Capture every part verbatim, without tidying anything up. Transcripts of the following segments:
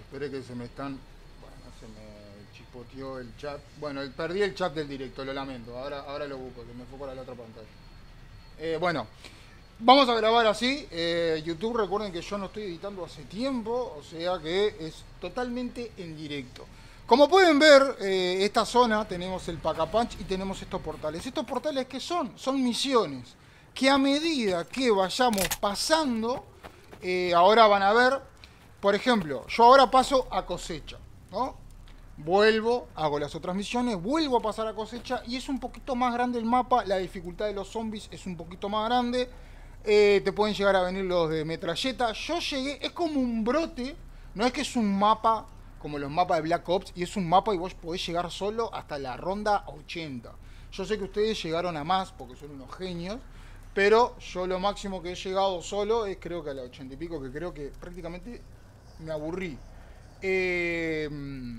Esperé que se me están... Bueno, se me chispoteó el chat. Bueno, perdí el chat del directo, lo lamento. Ahora, ahora lo busco, que me fue para la otra pantalla. Eh, bueno, vamos a grabar así. Eh, YouTube, recuerden que yo no estoy editando hace tiempo, o sea que es totalmente en directo. Como pueden ver, eh, esta zona tenemos el Pack-a-Punch y tenemos estos portales. ¿Estos portales qué son? Son misiones que a medida que vayamos pasando, eh, ahora van a ver, por ejemplo, yo ahora paso a cosecha, ¿no? Vuelvo, hago las otras misiones, vuelvo a pasar a cosecha y es un poquito más grande el mapa, la dificultad de los zombies es un poquito más grande, eh, te pueden llegar a venir los de metralleta. Yo llegué, es como un brote, no es que es un mapa como los mapas de Black Ops y es un mapa y vos podés llegar solo hasta la ronda ochenta. Yo sé que ustedes llegaron a más porque son unos genios, pero yo lo máximo que he llegado solo es creo que a la ochenta y pico, que creo que prácticamente me aburrí. Eh...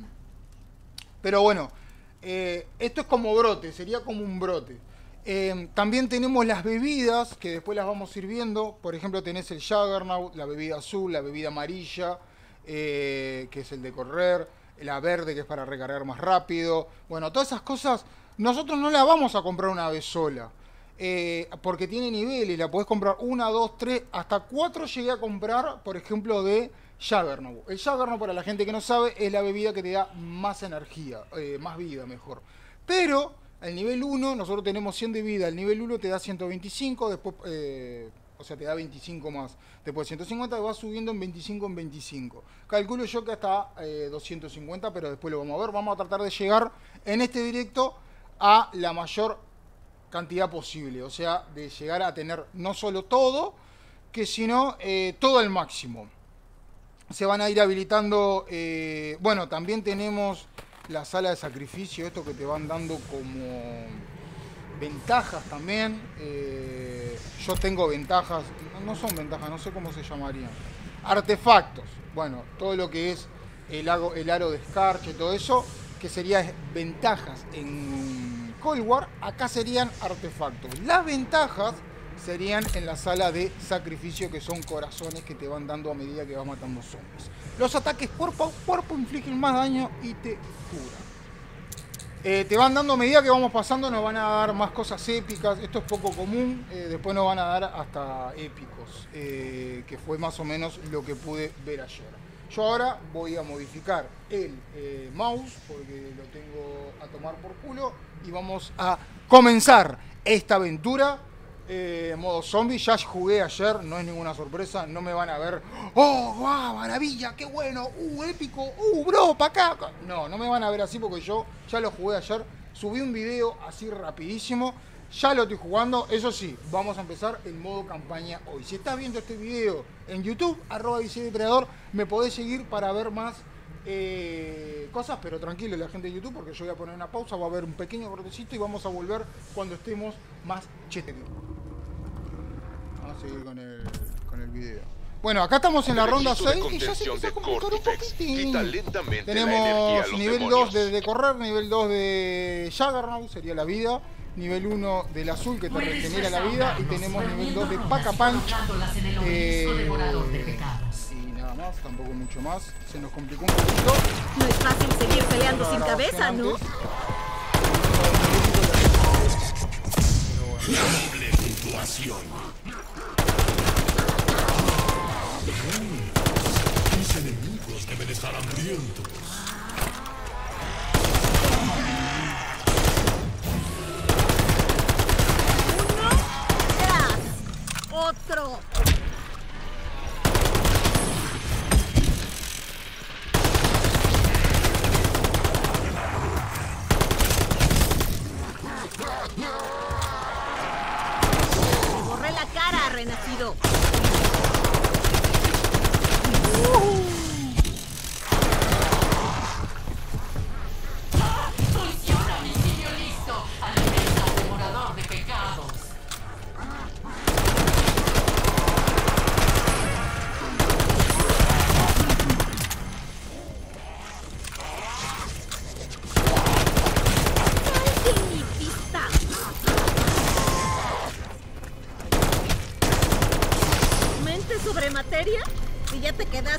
Pero bueno, eh, esto es como brote, sería como un brote. Eh, también tenemos las bebidas, que después las vamos a ir viendo. Por ejemplo, tenés el Juggernaut, la bebida azul, la bebida amarilla, eh, que es el de correr, la verde, que es para recargar más rápido. Bueno, todas esas cosas, nosotros no las vamos a comprar una vez sola. Eh, porque tiene niveles, la podés comprar una, dos, tres, hasta cuatro llegué a comprar, por ejemplo, de Juggernaut. El Juggernaut, para la gente que no sabe, es la bebida que te da más energía, eh, más vida, mejor. Pero, al nivel uno, nosotros tenemos cien de vida, el nivel uno te da ciento veinticinco, después, eh, o sea, te da veinticinco más. Después ciento cincuenta, y va subiendo en veinticinco en veinticinco. Calculo yo que hasta eh, doscientos cincuenta, pero después lo vamos a ver. Vamos a tratar de llegar en este directo a la mayor cantidad posible, o sea, de llegar a tener no solo todo, que sino eh, todo al máximo. Se van a ir habilitando, eh, bueno, también tenemos la sala de sacrificio, esto que te van dando como ventajas también. Eh, yo tengo ventajas, no son ventajas, no sé cómo se llamarían. Artefactos, bueno, todo lo que es el, aro, el aro de escarche, todo eso, que serían ventajas en Cold War, acá serían artefactos. Las ventajas serían en la sala de sacrificio, que son corazones que te van dando a medida que vas matando zombies. Los ataques cuerpo a cuerpo infligen más daño y te curan. Eh, te van dando a medida que vamos pasando, nos van a dar más cosas épicas. Esto es poco común, eh, después nos van a dar hasta épicos, eh, que fue más o menos lo que pude ver ayer. Yo ahora voy a modificar el eh, mouse porque lo tengo a tomar por culo y vamos a comenzar esta aventura eh, modo zombie. Ya jugué ayer, no es ninguna sorpresa, no me van a ver. ¡Oh, guau, maravilla, qué bueno! ¡Uh, épico! ¡Uh, bro, pa' acá! No, no me van a ver así porque yo ya lo jugué ayer. Subí un video así rapidísimo. Ya lo estoy jugando, eso sí, vamos a empezar el modo campaña hoy. Si estás viendo este video en YouTube, arroba Depredador, me podés seguir para ver más eh, cosas, pero tranquilo la gente de YouTube, porque yo voy a poner una pausa, va a haber un pequeño cortecito y vamos a volver cuando estemos más cheteros. Vamos a seguir con el, con el video. Bueno, acá estamos en la ronda seis y ya se empieza a complicar un poquitín. Tenemos nivel dos de, de correr, nivel dos de Juggernaut, sería la vida. Nivel uno del azul, que te regenera la vida. Y tenemos nivel dos de Pack-a-Punch. Eh, y nada más, tampoco mucho más. Se nos complicó un poquito. No es fácil seguir peleando sin cabeza, ¿no? Doble puntuación. Mis enemigos deben estar hambrientos. Otro. Borré la cara, renacido. Uh.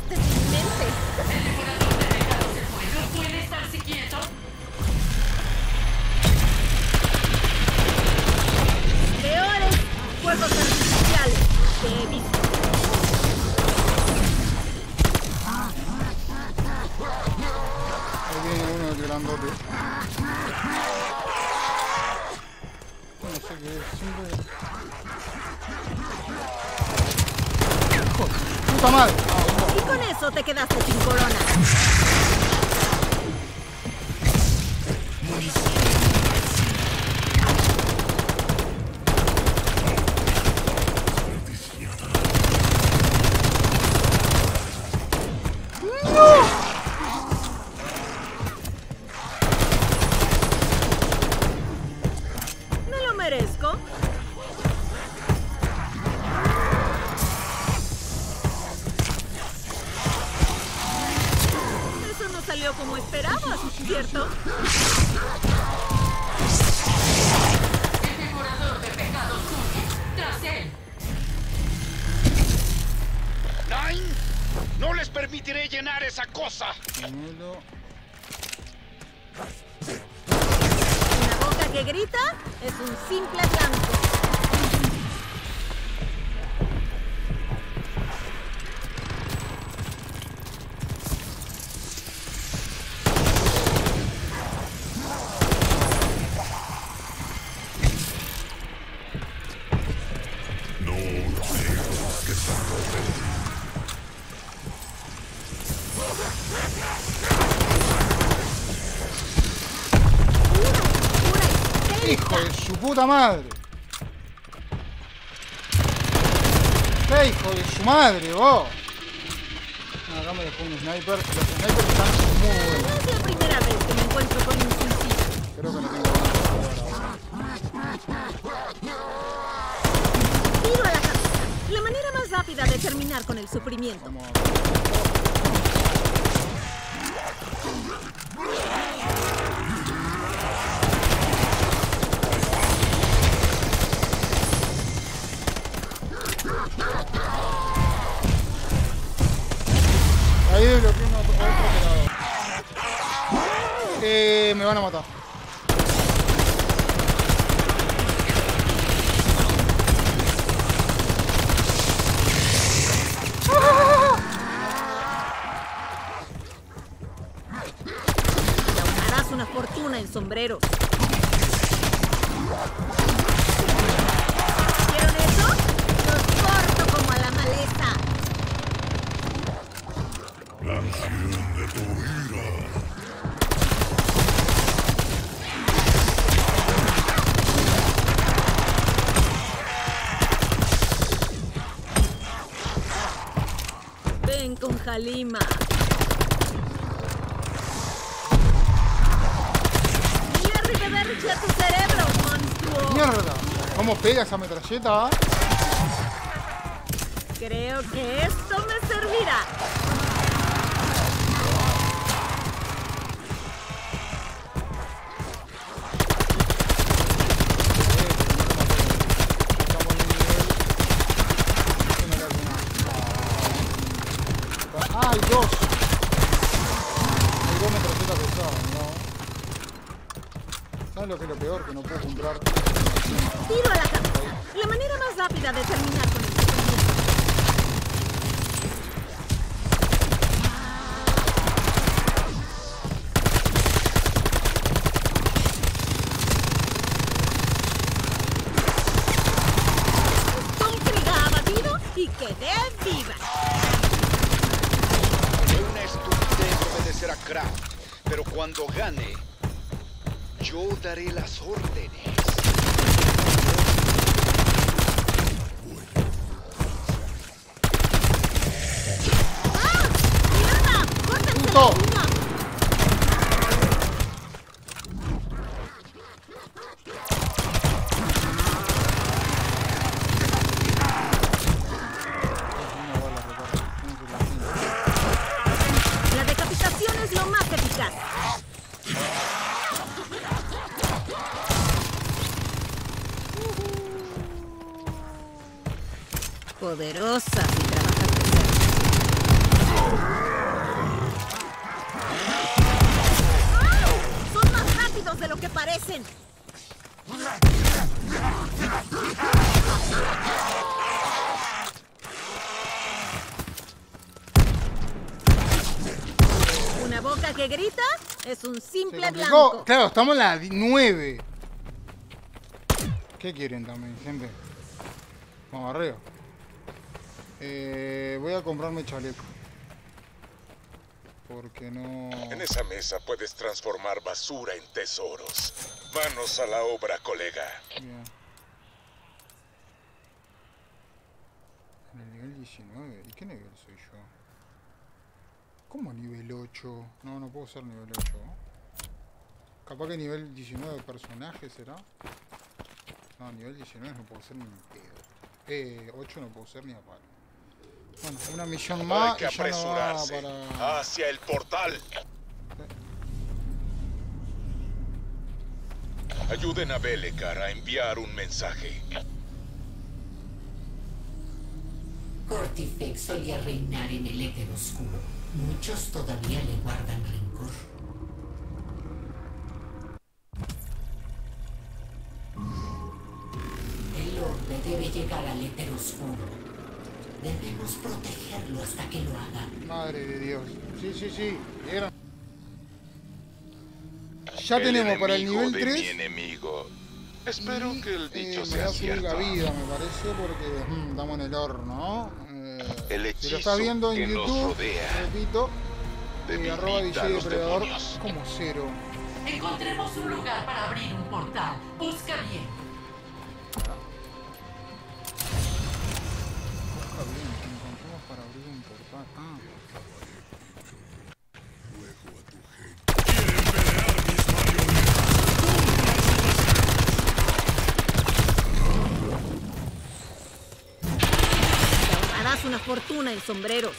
muerte es inminente. El devorador de pecados se fue. ¿No puede estarse quieto? Peores fuegos artificiales que he visto. Ahí viene uno del grandote. No sé qué es, siempre... ¡Hijo de puta madre! Y con eso te quedaste sin corona. ¿Me lo merezco? Eso no salió como esperabas, ¿cierto? El devorador de pecados surge. Tras él. ¡Nine! ¡No les permitiré llenar esa cosa! Gemelo. Una boca que grita es un simple blanco. No dejes que se arrojen. Pura, pura ¡Hijo de su puta madre! ¡Qué hijo de su madre, vos! No, acá me dejó un sniper. Los snipers están muy buenos. No es la primera vez que me encuentro con un suicidio. Creo que no tengo ganas de jugar ahora. Tiro a la cabeza. La manera más rápida de terminar con el sufrimiento. Vamos a ver. Ahí desbloqueé otro, otro operador. Eh, me van a matar. Te ahorrarás una fortuna en sombreros. ¿Vieron eso? Los corto como a la maleza. La acción de tu ira. Ven con Halima. Mira, Riverberry, a tu cerebro, monstruo. ¡Mierda! ¿Cómo pega esa metralleta? ah? Creo que esto me servirá. Ah, hay dos. Hay dos metralletas pesadas, ¿no? ¿Sabes lo que es lo peor? Que no puedo comprar. Tiro a la cabeza. La manera más rápida de terminar con el sufrimiento. Tonfriga abatido y quedé viva. Es una estupidez obedecer a Kraft, pero cuando gane, yo daré las órdenes. ¡Ah! ¡Mierda! ¡Córtense ¡Puto! la uña! La decapitación es lo más eficaz. Poderosa si trabajas de cerca. bala que grita es un Se simple complicó. blanco. Claro, estamos en la nueve. ¿Qué quieren también, gente? Vamos arriba. Eh, voy a comprarme chaleco. Porque no... En esa mesa puedes transformar basura en tesoros. Manos a la obra, colega. Bien. En el nivel diecinueve. ¿Y qué nivel soy yo? ¿Cómo nivel ocho? No, no puedo ser nivel ocho. Capaz que nivel diecinueve de personaje será. No, nivel diecinueve no puedo ser ni un pedo. Eh, ocho no puedo ser ni a palo. Bueno, una misión más Hay que y ya no va apresurarse. para... Hacia el portal. Ayuden a Belicar a enviar un mensaje. Cortifex solía reinar en el éter oscuro. Muchos todavía le guardan rencor. El orbe debe llegar al éter oscuro. Debemos protegerlo hasta que lo haga. Madre de Dios. Sí, sí, sí. Era... Ya El tenemos para el enemigo nivel de mi tres. enemigo. Espero Y, que el eh, dicho me sea va a subir la cierto. vida, me parece, porque mm, estamos en el horno. Eh, El si hechizo lo estás viendo en que nos YouTube, rodea repito, eh, debilita arroba a D J los Depredador demonios. como cero. Encontremos un lugar para abrir un portal. Busca bien. Busca bien, que encontremos para abrir un portal. Ah. Te ahorrarás una fortuna en sombreros.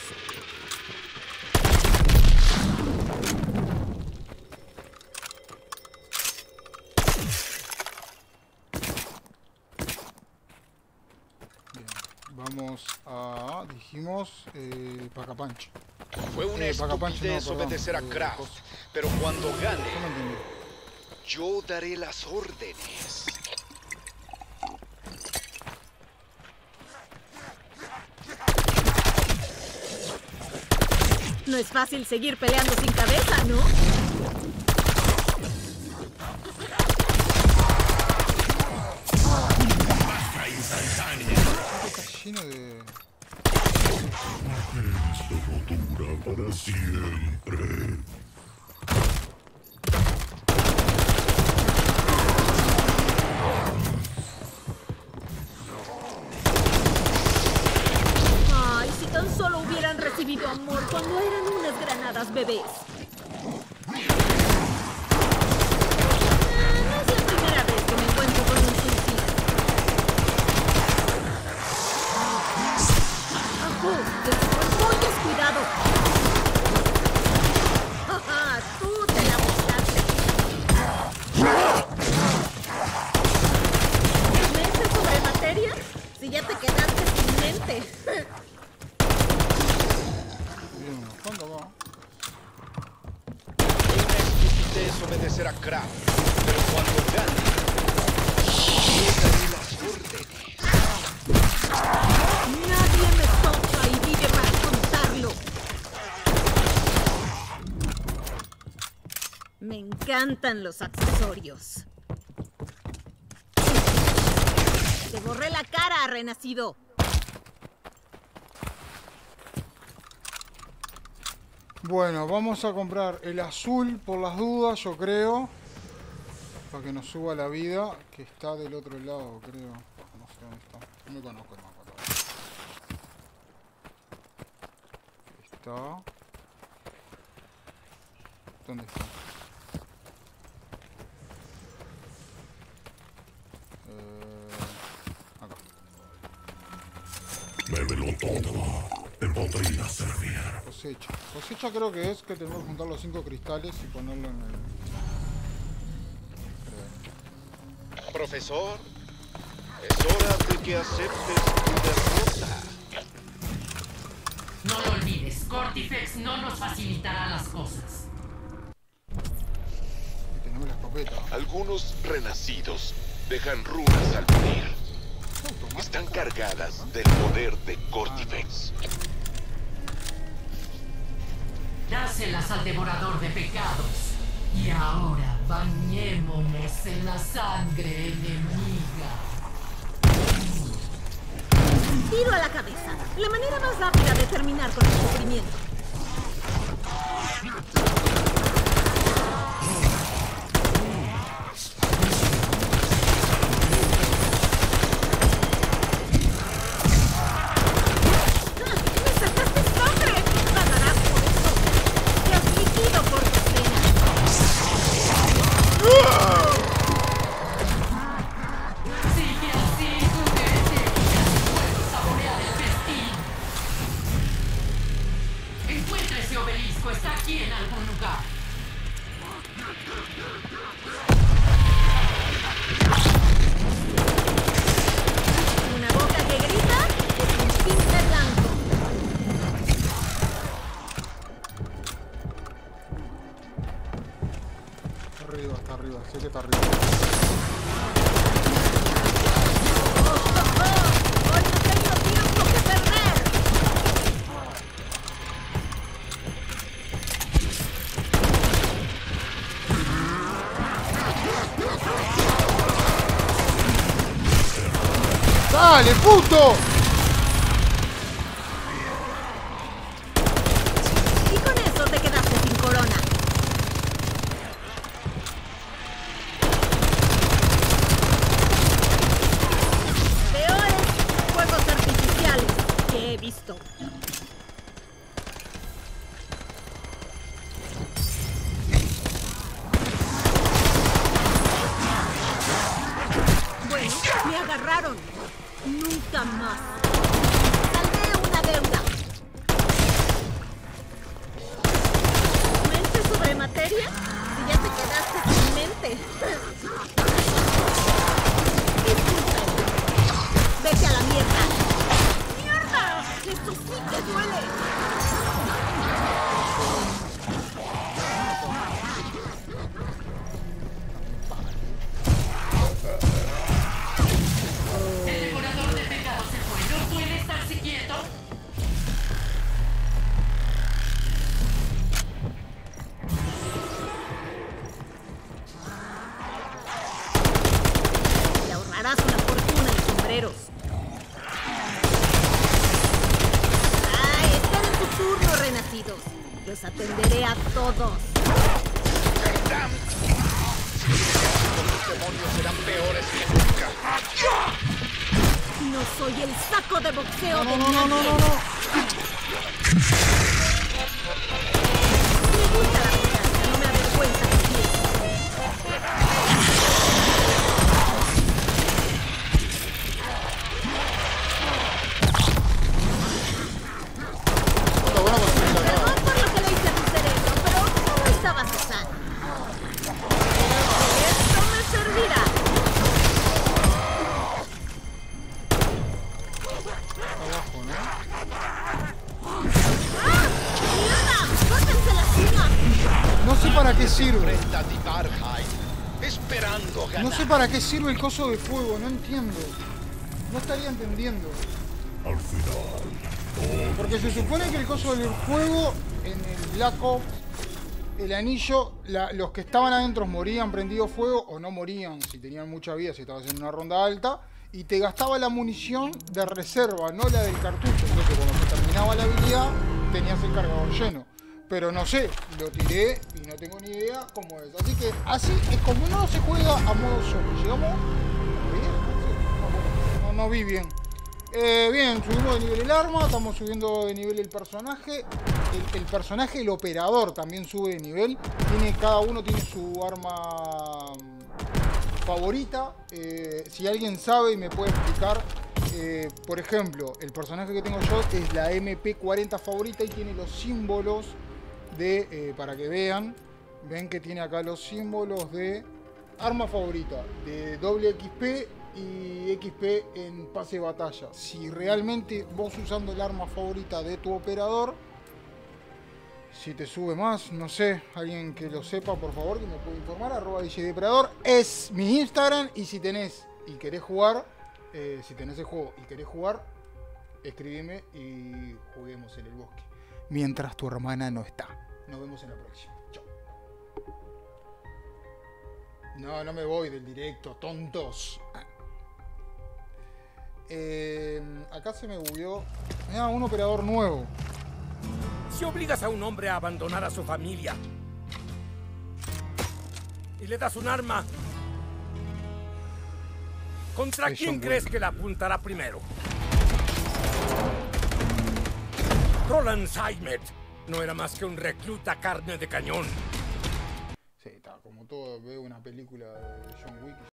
Bien. Vamos a, dijimos, eh, Pacapancha. Fue una Eh, Pacapancha, estupidez no, perdón, obedecer a eh, Kraft, cosa. pero cuando gane, No entendí. yo daré las órdenes. No es fácil seguir peleando sin cabeza, ¿no? Está lleno de... Esto no dura para siempre. Ay, si tan solo hubieran recibido amor cuando eran unas granadas bebés. Ah, no es la primera vez que me encuentro con un suicida. ¡Ajú! ¡Estoy muy descuidado! ¡Ajá! ¡Tú te la buscaste! ¿Mente sobre materia? Si ya te quedaste sin mente. Bien, ¿cuándo va? Fue una estupidez obedecer a Kraft, pero cuando gane, yo daré las órdenes. Nadie me toca y vive para contarlo. Me encantan los accesorios. Te borré la cara, renacido. Bueno, vamos a comprar el azul por las dudas, yo creo. Para que nos suba la vida, que está del otro lado, creo. No sé dónde está. No me conozco el mapa todavía. Está. ¿Dónde está? Eh, acá. Bébelo todo. Te podría servir. Cosecha. Cosecha creo que es que tenemos que juntar los cinco cristales y ponerlo en el... Creo. Profesor, es hora de que aceptes tu derrota. No lo olvides, Cortifex no nos facilitará las cosas. Y tenemos la escopeta. Algunos renacidos dejan runas al morir. Están cargadas del poder de Cortifex. Dáselas al devorador de pecados. Y ahora bañémonos en la sangre enemiga. Tiro a la cabeza. La manera más rápida de terminar con el sufrimiento. ¡Me sacaste sangre! ¡Pagarás por eso! ¡Te has liquido por tu pena! Sigue así, juguete. Puedo saborear el festín. Encuentra ese obelisco. Está aquí en algún lugar. Una boca que grita es un simple blanco. Está arriba, está arriba, sé que está arriba. Hoy no tengo tiempo que perder. ¡Dale, puto! Y con eso te quedaste sin corona. Peores fuegos artificiales que he visto. Bueno, me agarraron. Nunca más. Saldré una deuda. ¿Mente sobre materia? Si ya te quedaste sin mente. Disculpen. Vete a la mierda. ¡Mierda! ¡Esto sí que duele! El devorador de pecados se fue. ¿No puede estarse quieto? Te ahorrarás una fortuna en sombreros. ¡Ay! Esperen su turno, renacidos. Los atenderé a todos. Los demonios serán peores que nunca. No soy el saco de boxeo No, de no, no, no, nadie. no, no. Me gusta la venganza, no me avergüenza decir. Está bueno conseguir la Perdón por lo que le hice a tu cerebro, pero no estabas sano. Esto me servirá. abajo, ¿no? ¡Ah! ¡Mierda! ¡Córtense las uñas! No sé para qué sirve. Frente a Tibarheim, esperando ganar. No sé para qué sirve el coso de fuego, no entiendo. No estaría entendiendo. Porque se supone que el coso del fuego en el Black Ops, el anillo, la- los que estaban adentro morían prendido fuego o no morían si tenían mucha vida, si estabas en una ronda alta, y te gastaba la munición de reserva, no la del cartucho. Entonces cuando se terminaba la habilidad, tenías el cargador lleno. Pero no sé, lo tiré y no tengo ni idea cómo es. Así que así es como no se juega a modo solo. Llegamos... ¿bien? No, no vi bien. Eh, bien, subimos de nivel el arma, estamos subiendo de nivel el personaje. El, el personaje, el operador, también sube de nivel. Tiene, cada uno tiene su arma mm, favorita. Eh, si alguien sabe y me puede explicar, eh, por ejemplo, el personaje que tengo yo es la M P cuarenta favorita y tiene los símbolos de, eh, para que vean, ven que tiene acá los símbolos de arma favorita, de doble X P y X P en pase de batalla. Si realmente vos usando el arma favorita de tu operador, si te sube más, no sé, alguien que lo sepa, por favor, que me puede informar, arroba D J Depredador, es mi Instagram, y si tenés y querés jugar, eh, si tenés el juego y querés jugar, escribime y juguemos en el bosque. Mientras tu hermana no está. Nos vemos en la próxima. Chao. No, no me voy del directo, tontos. Eh, acá se me bugueó. Mira, un operador nuevo. Si obligas a un hombre a abandonar a su familia y le das un arma, ¿contra Sí, quién son crees buenos. que la apuntará primero? Roland Saimet no era más que un recluta carne de cañón. Sí, está como todo. Veo una película de John Wick.